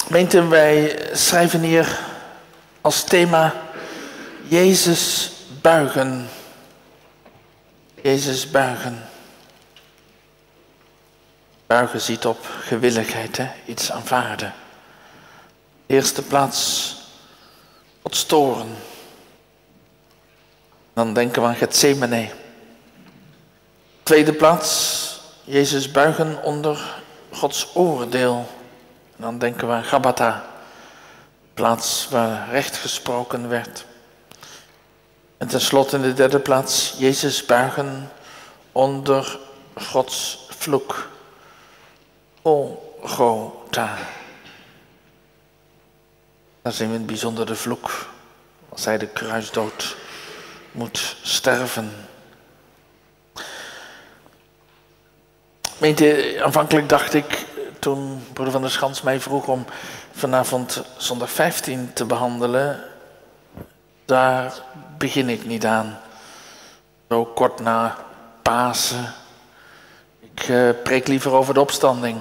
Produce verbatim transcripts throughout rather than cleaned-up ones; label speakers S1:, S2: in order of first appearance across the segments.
S1: Gemeente, wij schrijven hier als thema Jezus buigen. Jezus buigen. Buigen ziet op gewilligheid, hè? Iets aanvaarden. Eerste plaats tot storen. Dan denken we aan Getsemane. Tweede plaats, Jezus buigen onder Gods oordeel. En dan denken we aan Gabbatha, plaats waar recht gesproken werd. En tenslotte in de derde plaats, Jezus buigen onder Gods vloek. Golgotha. Daar zien we in het bijzonder de vloek, als hij de kruisdood moet sterven. Meente, aanvankelijk dacht ik, toen broeder Van der Schans mij vroeg om vanavond zondag vijftien te behandelen, daar begin ik niet aan. Zo kort na Pasen. Ik uh, preek liever over de opstanding.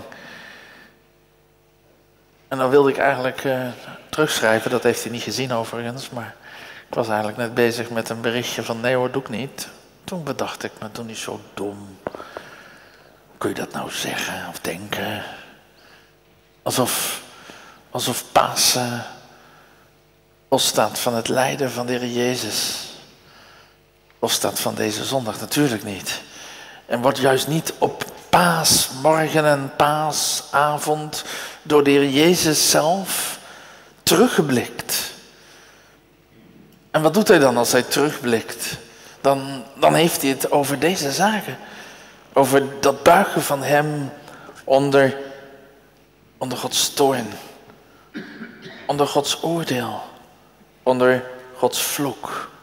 S1: En dan wilde ik eigenlijk uh, terugschrijven, dat heeft hij niet gezien overigens, maar ik was eigenlijk net bezig met een berichtje van nee hoor, doe ik niet. Toen bedacht ik me, doe niet zo dom. Kun je dat nou zeggen of denken? Alsof, alsof Pasen losstaat van het lijden van de Heer Jezus. Losstaat van deze zondag, natuurlijk niet. En wordt juist niet op paasmorgen en paasavond door de Heer Jezus zelf teruggeblikt. En wat doet hij dan als hij terugblikt? Dan, dan heeft hij het over deze zaken. Over dat buigen van hem onder, onder Gods toorn. Onder Gods oordeel. Onder Gods vloek.